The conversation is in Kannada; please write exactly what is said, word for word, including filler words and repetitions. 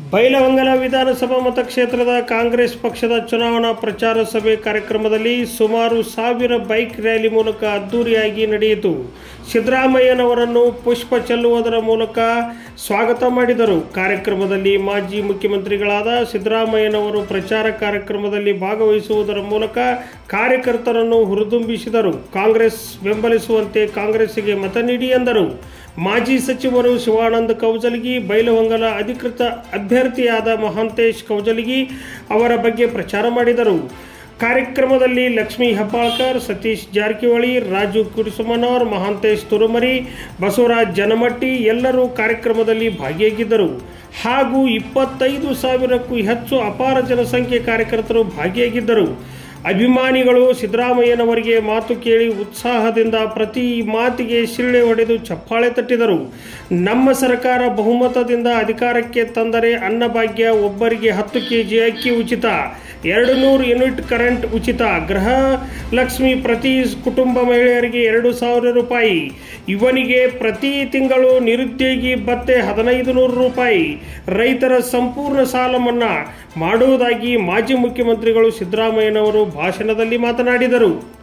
ಬೈಲಹೊಂಗಲ ವಿಧಾನಸಭಾ ಮತಕ್ಷೇತ್ರದ ಕಾಂಗ್ರೆಸ್ ಪಕ್ಷದ ಚುನಾವಣಾ ಪ್ರಚಾರ ಸಭೆ ಕಾರ್ಯಕ್ರಮದಲ್ಲಿ ಸುಮಾರು ಸಾವಿರ ಬೈಕ್ ರ್ಯಾಲಿ ಮೂಲಕ ಅದ್ದೂರಿಯಾಗಿ ನಡೆಯಿತು. ಸಿದ್ದರಾಮಯ್ಯನವರನ್ನು ಪುಷ್ಪ ಚೆಲ್ಲುವುದರ ಮೂಲಕ ಸ್ವಾಗತ ಮಾಡಿದರು. ಕಾರ್ಯಕ್ರಮದಲ್ಲಿ ಮಾಜಿ ಮುಖ್ಯಮಂತ್ರಿಗಳಾದ ಸಿದ್ದರಾಮಯ್ಯನವರು ಪ್ರಚಾರ ಕಾರ್ಯಕ್ರಮದಲ್ಲಿ ಭಾಗವಹಿಸುವುದರ ಮೂಲಕ ಕಾರ್ಯಕರ್ತರನ್ನು ಹುರಿದುಂಬಿಸಿದರು. ಕಾಂಗ್ರೆಸ್ ಬೆಂಬಲಿಸುವಂತೆ ಕಾಂಗ್ರೆಸ್ಸಿಗೆ ಮತ ನೀಡಿ ಎಂದರು. ಮಾಜಿ ಸಚಿವರು ಶಿವಾನಂದ ಕೌಜಲಗಿ, ಬೈಲಹೊಂಗಲ ಅಧಿಕೃತ ಅಭ್ಯರ್ಥಿಯಾದ ಮಹಾಂತೇಶ್ ಕೌಜಲಗಿ ಅವರ ಬಗ್ಗೆ ಪ್ರಚಾರ ಮಾಡಿದರು. ಕಾರ್ಯಕ್ರಮದಲ್ಲಿ ಲಕ್ಷ್ಮೀ ಹೆಬ್ಬಾಳ್ಕರ್, ಸತೀಶ್ ಜಾರಕಿಹೊಳಿ, ರಾಜು ಕುಡಿಸಮ್ಮನವರ್, ಮಹಾಂತೇಶ್ ತುರುಮರಿ, ಬಸವರಾಜ್ ಜನಮಟ್ಟಿ ಎಲ್ಲರೂ ಕಾರ್ಯಕ್ರಮದಲ್ಲಿ ಭಾಗಿಯಾಗಿದ್ದರು. ಹಾಗೂ ಇಪ್ಪತ್ತೈದು ಸಾವಿರಕ್ಕೂ ಹೆಚ್ಚು ಅಪಾರ ಜನಸಂಖ್ಯೆ ಕಾರ್ಯಕರ್ತರು ಭಾಗಿಯಾಗಿದ್ದರು. ಅಭಿಮಾನಿಗಳು ಸಿದ್ದರಾಮಯ್ಯನವರಿಗೆ ಮಾತು ಕೇಳಿ ಉತ್ಸಾಹದಿಂದ ಪ್ರತಿ ಮಾತಿಗೆ ಶಿಳ್ಳೆ ಹೊಡೆದು ಚಪ್ಪಾಳೆ ತಟ್ಟಿದರು. ನಮ್ಮ ಸರ್ಕಾರ ಬಹುಮತದಿಂದ ಅಧಿಕಾರಕ್ಕೆ ತಂದರೆ ಅನ್ನಭಾಗ್ಯ, ಒಬ್ಬರಿಗೆ ಹತ್ತು ಕೆಜಿ ಅಕ್ಕಿ ಉಚಿತ, ಎರಡು ನೂರು ಯೂನಿಟ್ ಕರೆಂಟ್ ಉಚಿತ, ಗೃಹ ಲಕ್ಷ್ಮಿ ಪ್ರತಿ ಕುಟುಂಬ ಮಹಿಳೆಯರಿಗೆ ಎರಡು ಸಾವಿರ ರೂಪಾಯಿ, ಇವನಿಗೆ ಪ್ರತಿ ತಿಂಗಳು ನಿರುದ್ಯೋಗಿ ಭತ್ಯೆ ಹದಿನೈದು ನೂರು ರೂಪಾಯಿ, ರೈತರ ಸಂಪೂರ್ಣ ಸಾಲ ಮನ್ನಾ ಮಾಡುವುದಾಗಿ ಮಾಜಿ ಮುಖ್ಯಮಂತ್ರಿಗಳು ಸಿದ್ದರಾಮಯ್ಯನವರು ಭಾಷಣದಲ್ಲಿ ಮಾತನಾಡಿದರು.